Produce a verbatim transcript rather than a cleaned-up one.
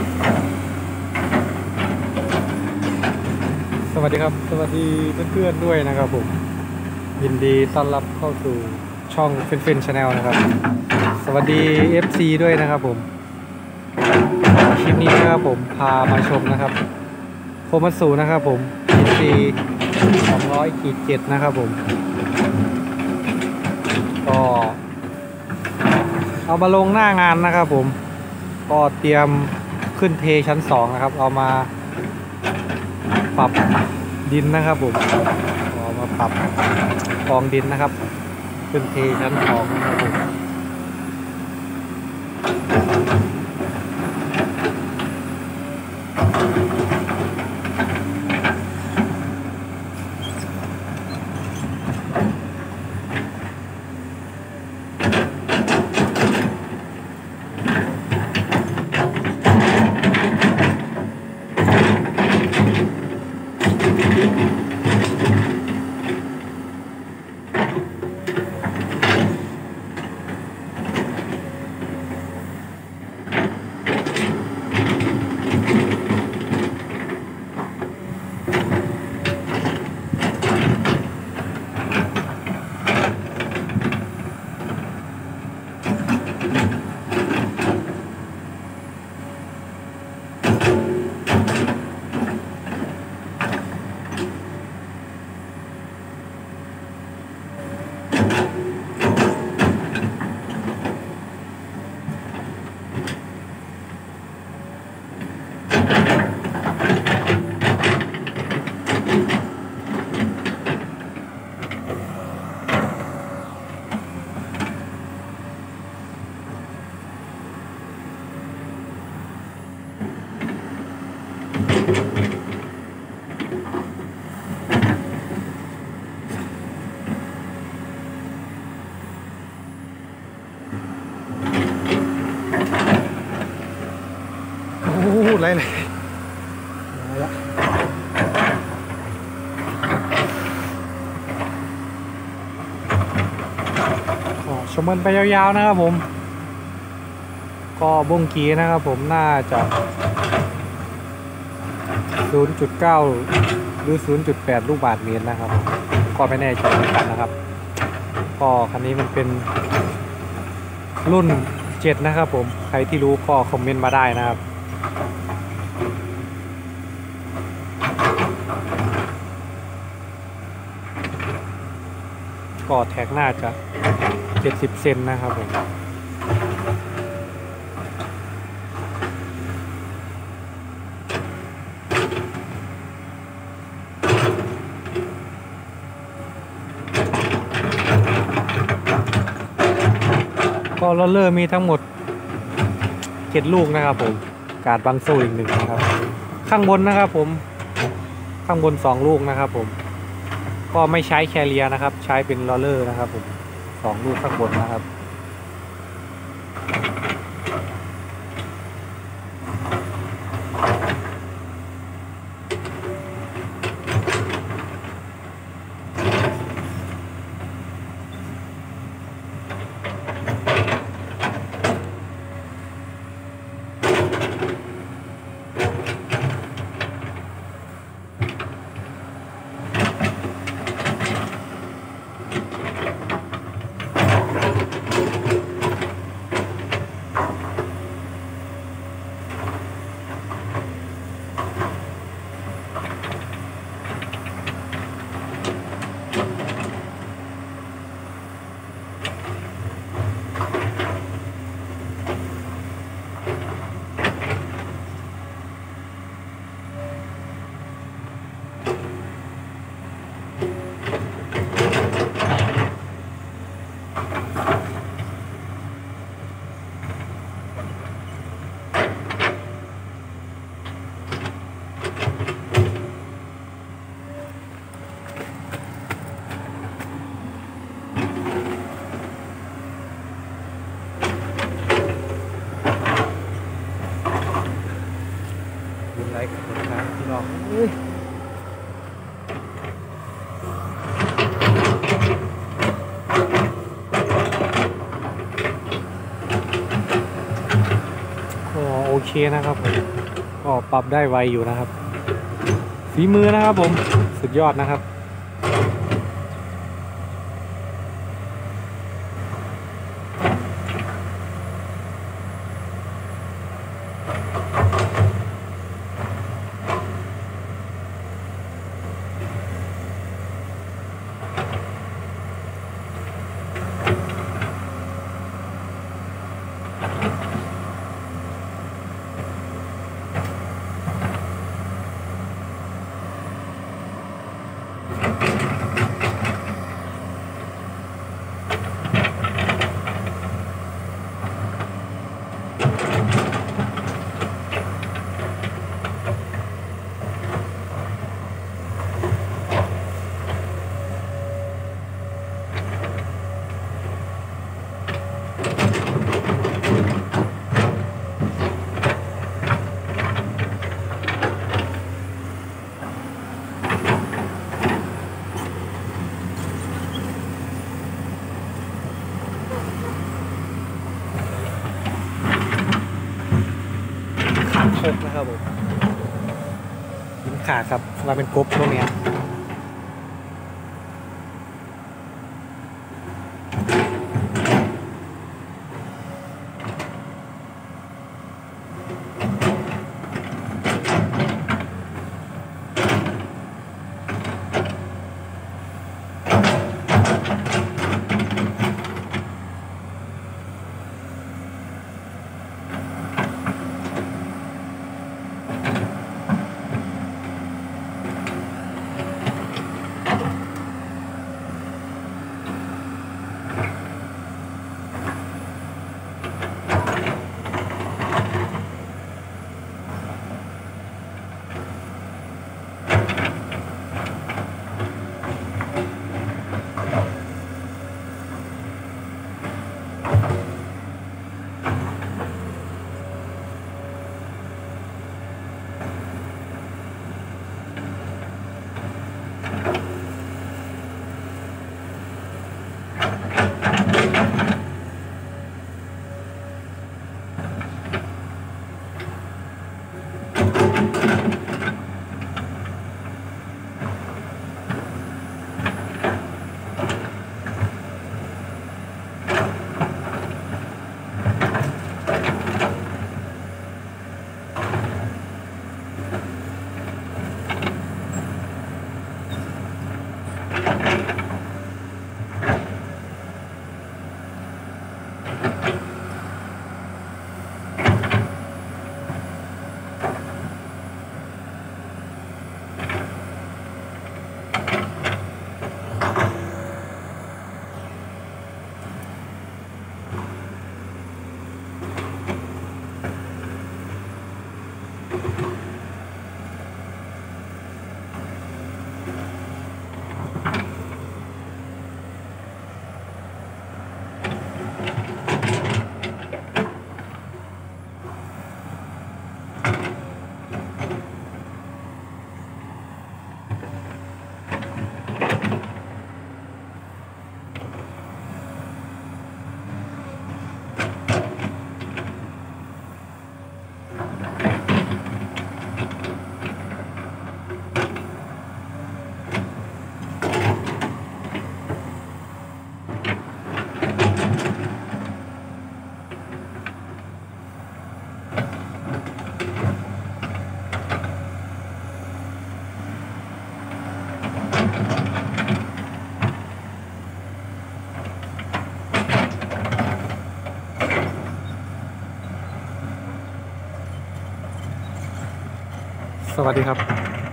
สวัสดีครับสวัสดีเพื่อนๆด้วยนะครับผมยินดีต้อนรับเข้าสู่ช่องเฟนเฟนชาแนลนะครับสวัสดี เอฟ ซี ด้วยนะครับผมคลิปนี้นะครับผมพามาชมนะครับโคมัตสึนะครับผม พี ซี สองร้อยเจ็ดนะครับผมก็เอามาลงหน้างานนะครับผมก็เตรียมขึ้นเทชั้นสองนะครับเอามาปรับดินนะครับผมเอามาปรับกองดินนะครับขึ้นเทชั้นสองนะครับผมไรเลยชมมันไปยาวๆนะครับผมก็บ่งกีนะครับผมน่าจะ ศูนย์จุดเก้า หรือ ศูนย์จุดแปด ลูกบาศก์เมตรนะครับก็ไม่แน่ใจเหมือนกันนะครับก็คันนี้มันเป็นรุ่นเจ็ดนะครับผมใครที่รู้ก็คอมเมนต์มาได้นะครับก็แท็กน่าจะเจ็ดสิบเซนนะครับผมก็โรลเลอร์มีทั้งหมดเจ็ดลูกนะครับผมการบังโซ่อีกหนึ่งนะครับข้างบนนะครับผมข้างบนสองลูกนะครับผมก็ไม่ใช้แคเรียนะครับใช้เป็นโรลเลอร์นะครับผมสองลูกข้างบนนะครับไลค์กับกดติดตามพี่น้องก็โอเคนะครับผมก็ปรับได้ไวอยู่นะครับฝีมือนะครับผมสุดยอดนะครับครบนะครับผมหินขาดครับมาเป็นกบพวกเนี้ยสวัสดีครับ